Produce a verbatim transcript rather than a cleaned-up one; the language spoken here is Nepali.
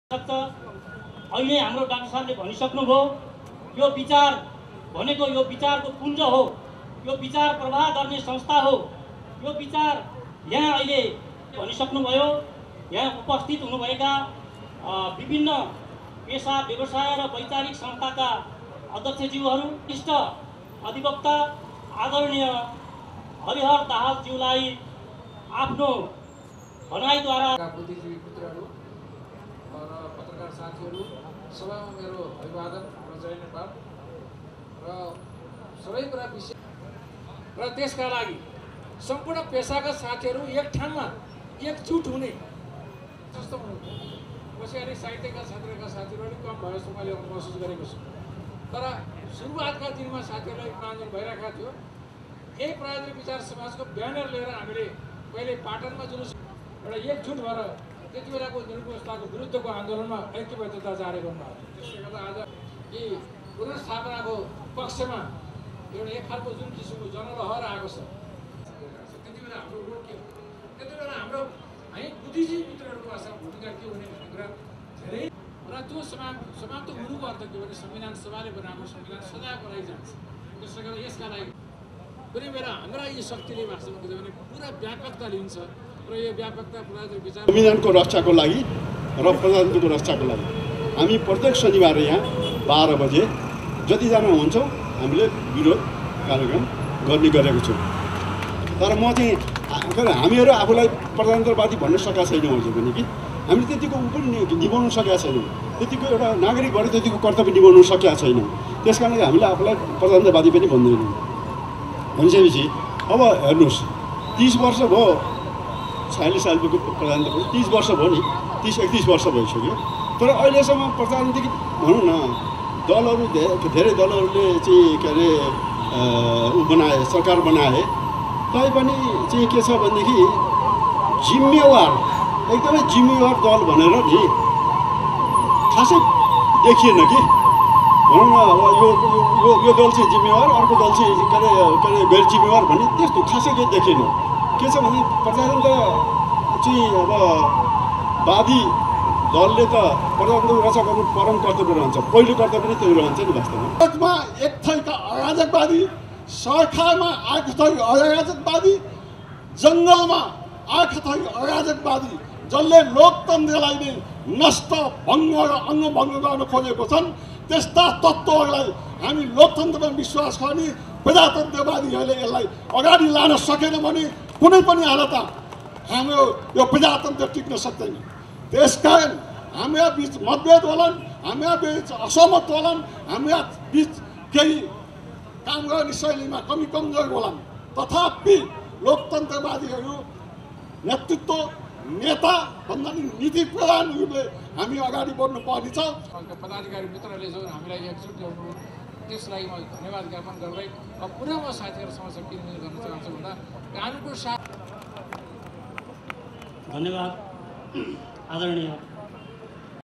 अहिले हाम्रो डाक्टर साहबले भनिसक्नुभयो, यो विचार भनेको यो विचारको पुञ्ज हो, यो विचार प्रवाह गर्ने संस्था हो। यो विचार यहाँ अहिले भनिसक्नुभयो। यहाँ उपस्थित हुनुभएका विभिन्न पेशा व्यवसाय र वैचारिक संस्थाका अध्यक्षज्यूहरू, वरिष्ठ अधिवक्ता आदरणीय हरिहर दाहालज्यूलाई आफ्नो भनाइद्वारा बुद्धिजीवी मित्रहरू र पत्रकार साथीहरू, सबैमा मेरो अभिवादन र जय नेपाल र सबै कुरा विषय र त्यसका लागि सम्पूर्ण पेशागत साथीहरू एक ठाउँमा एकजुट हुने जस्तो हुनु। कसैले साहित्यका क्षेत्रका साथीहरू अलिक कम भयो जस्तो मैले महसुस गरेको छु। तर सुरुवातका दिनमा साथीहरूलाई आन्दोलन भइरहेको थियो। यही प्राविधिक विचार समाजको ब्यानर लिएर हामीले पहिले पाटनमा जुलुस एउटा एकजुट भएर त्यति बेलाको निरवस्थाको विरुद्धको आन्दोलनमा ऐक्यबद्धता जारी गर्नुभयो। त्यसले गर्दा आज यी पुनर्स्थापनाको पक्षमा एउटा एक खालको जुन किसिमको जनलहर आएको छ, त्यति बेला हाम्रो रोकियो। त्यति बेला हाम्रो हामी बुद्धिजीवी मित्रहरूको भाषा भूमिका के हुने भन्ने कुरा धेरै र त्यो समाज समाप्त हुनुको अर्थ के भने संविधान सभाले बनाएको संविधान सदा बनाइजान्छ। त्यसले गर्दा यसका लागि कुनै बेला हाम्रा यी शक्तिले भाषामा बुझ्यो भने पुरा व्यापकता लिन्छ र यो व्यापकता प्राविधिक विचार संविधानको रक्षाको लागि र प्रजातन्त्रको रक्षाको लागि हामी प्रत्येक शनिबार यहाँ बाह्र बजे जतिजना हुन्छौँ हामीले विरोध कार्यक्रम गर्ने गरेको छौँ। तर म चाहिँ हामीहरू आफूलाई प्रजातन्त्रवादी भन्न सकेका छैनौँ अझै पनि कि हामीले त्यतिको ऊ पनि निभाउन सकेका छैनौँ, त्यतिको एउटा नागरिक भएर त्यतिको कर्तव्य निभाउन सकेका छैनौँ। त्यस कारणले हामीले आफूलाई प्रजातन्त्रवादी पनि भन्दैनौँ। भनिसकेपछि अब हेर्नुहोस्, तिस वर्ष भयो छयालिस सालको प्रजातन्त्रको तिस वर्ष भयो नि, तिस एकतिस वर्ष भइसक्यो। तर अहिलेसम्म प्रजातान्त्रिक भनौँ न दलहरू धेरै दलहरूले चाहिँ के अरे ऊ बनाए, सरकार बनाए तैपनि चाहिँ के छ भनेदेखि जिम्मेवार एकदमै जिम्मेवार दल भनेर नि खासै देखिएन कि भनौँ न अब यो यो यो दल चाहिँ जिम्मेवार, अर्को दल चाहिँ के अरे के अरे गैर जिम्मेवार भन्ने त्यस्तो खासै केही देखिएन। के छ भने प्रजातन्त्र चाहिँ अब वादी दलले त प्रजातन्त्र रक्षा गर्नु परम कर्तव्य रहन्छ, पहिलो कर्तव्य नै त्यो रहन्छ नि वास्तवमा। एक थरीका अराजकवादी, सरकारमा आएको थरी अराजकवादी, जङ्गलमा आएको थरी अराजकवादी जसले लोकतन्त्रलाई नै नष्ट भङ्ग र अङ्गभङ्ग गर्न खोजेको छन्, त्यस्ता तत्त्वहरूलाई हामी लोकतन्त्रमा विश्वास गर्ने प्रजातन्त्रवादीहरूले यसलाई अगाडि लान सकेन भने कुनै पनि हालत हाम्रो यो प्रजातन्त्र टिक्न सक्दैन। त्यसकारण हाम्रा बिच मतभेद होलान्, हाम्रा बिच असहमत होलान्, हाम्रा बिच केही काम गर्ने शैलीमा कमी कमजोर होलान्, तथापि लोकतन्त्रवादीहरू नेतृत्व नेता भन्दा नि नीति प्रधान रूपले हामी अगाडि बढ्नु पर्नेछ। पदाधिकारी मित्रहरूले जो हामीलाई एकजुट ल्याउनु त्यसलाई म धन्यवाद ज्ञापन गर्दै अब पुनः म साथीहरू समक्ष के निर्णय गर्न चाहन्छु भन्दा कानुनको साथ धन्यवाद आदरणीय